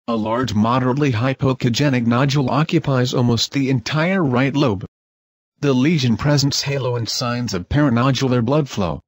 A large moderately hypoechogenic nodule occupies almost the entire right lobe. The lesion presents halo and signs of paranodular blood flow.